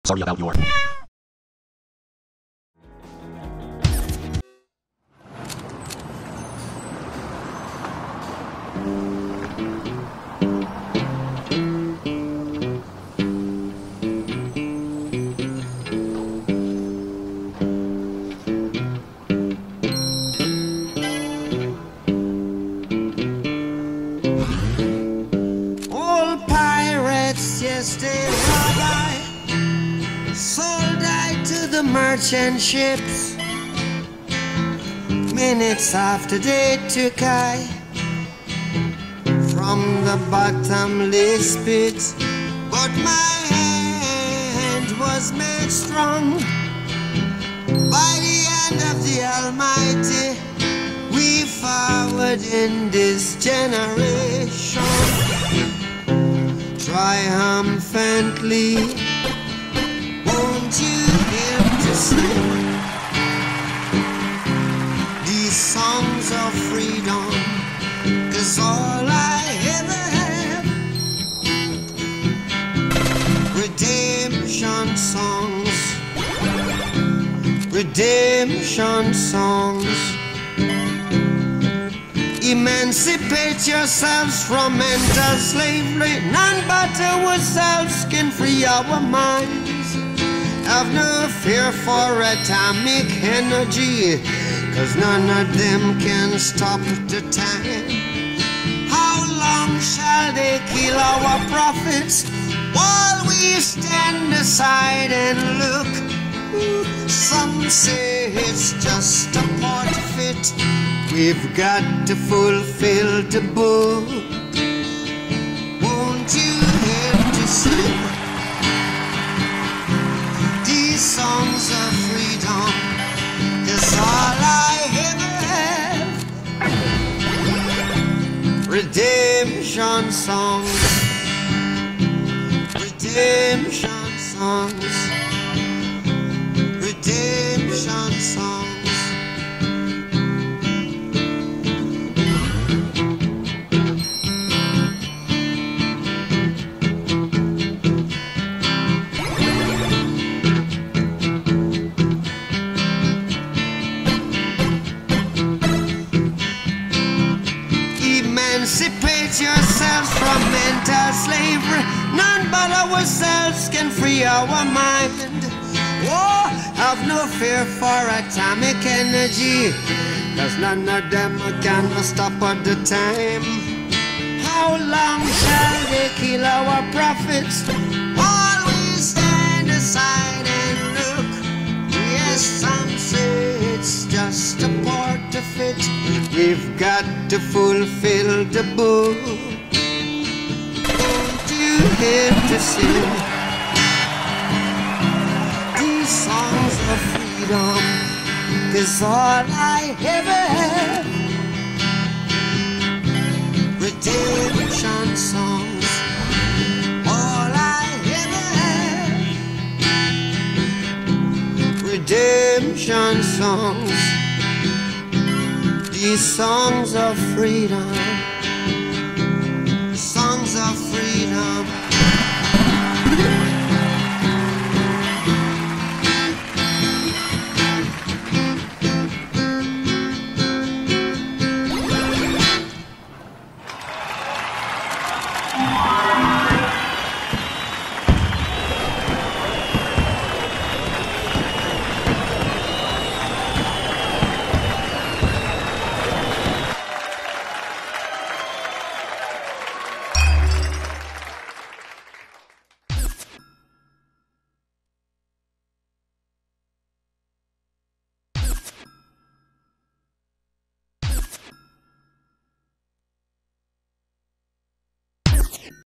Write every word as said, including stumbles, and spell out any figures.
Sorry about your... Merchant ships, minutes after they took I from the bottomless pit, but my hand was made strong by the hand of the Almighty. We forward in this generation triumphantly. Won't you hear to sing these songs of freedom? 'Cause all I ever have, redemption songs, redemption songs. Emancipate yourselves from mental slavery. None but ourselves can free our minds. Have no fear for atomic energy, 'cause none of them can stop the time. How long shall they kill our prophets while we stand aside and look? Some say it's just a part of it. We've got to fulfill the book. Won't you help to sing songs of freedom? 'Cause all I ever have, redemption songs, redemption songs, redemption songs. Emancipate yourselves from mental slavery. None but ourselves can free our mind. Oh, have no fear for atomic energy, 'cause none of them can stop at the time. How long shall they kill our prophets while we stand aside and look? Yes, some say it's just a part of it. We've got to fulfill the book. Won't you help to sing these songs of freedom? 'Cause all I ever have, redemption songs. All I ever have, redemption songs. These songs of freedom.